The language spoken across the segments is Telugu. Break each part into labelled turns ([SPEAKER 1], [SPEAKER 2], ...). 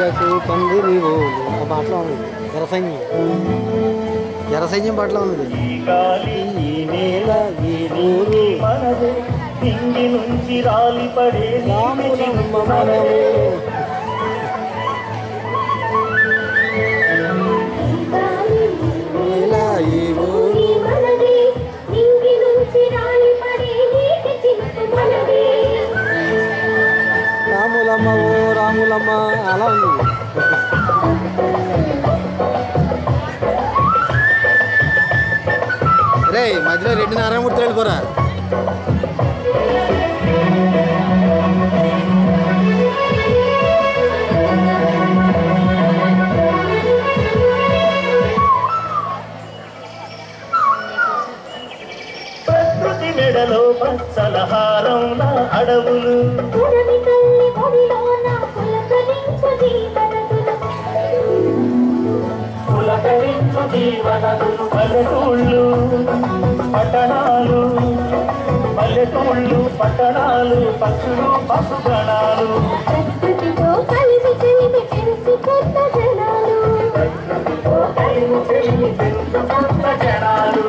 [SPEAKER 1] ఈగకు పంది నీవు ఒక పాటలో ఉంది జనసైన్యం పాటలో ఉంది. ఈ నేల ఈ ఊరు
[SPEAKER 2] ఇంటి నుంచి రాలి పడే
[SPEAKER 1] రాములమ్మ మనము నేల ఈ ఊరు రాములమ్మ ఓ రాములమ్మ అలా ఉంది. రే మధ్యలో రెడ్డి నారాయణమూర్తి వెళ్ళిపోరా.
[SPEAKER 2] ప్రకృతి మెడలో పచ్చలహారంలా అడవులు పులకరించు జీవనదులు పల్లెటూళ్ళు పట్టణాలు పక్షులు పశుగణాలు ప్రకృతితో కలిసి చెలిమి కొత్త జనాలు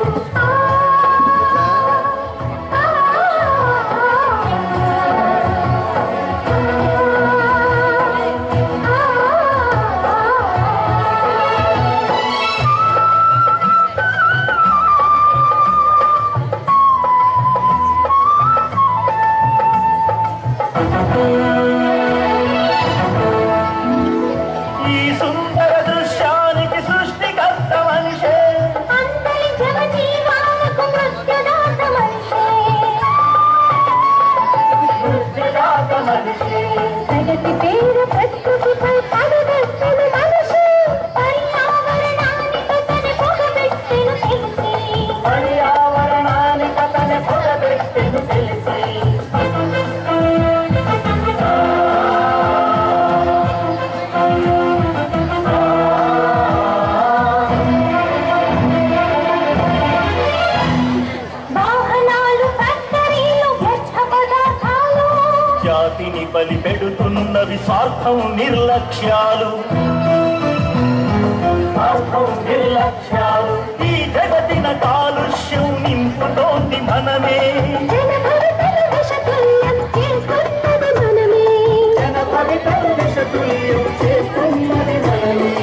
[SPEAKER 2] జాతిని బలి పెడుతున్నవి స్వార్థం నిర్లక్ష్యాలు ఈ జగతిన కాలుష్యం నింపుతోంది మనమే జన భవితలు విషతుల్యం చేస్తున్నది మనమే.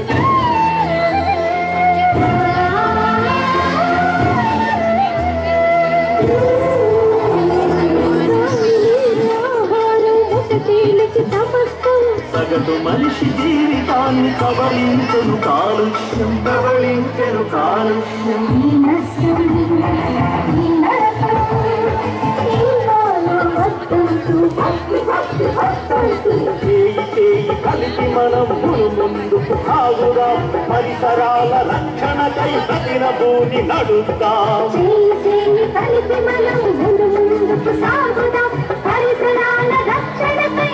[SPEAKER 2] సగటు మనిషి జీవితాన్ని కబళించెను కాలుష్యం కలిసి మనం ముందుకు సాగుదాం పరిసరాల రక్షణకై ప్రతినభూని నడుద్దాం కలిసి మనం ముందుకు సాగుదాం పరిసరాల రక్షణకై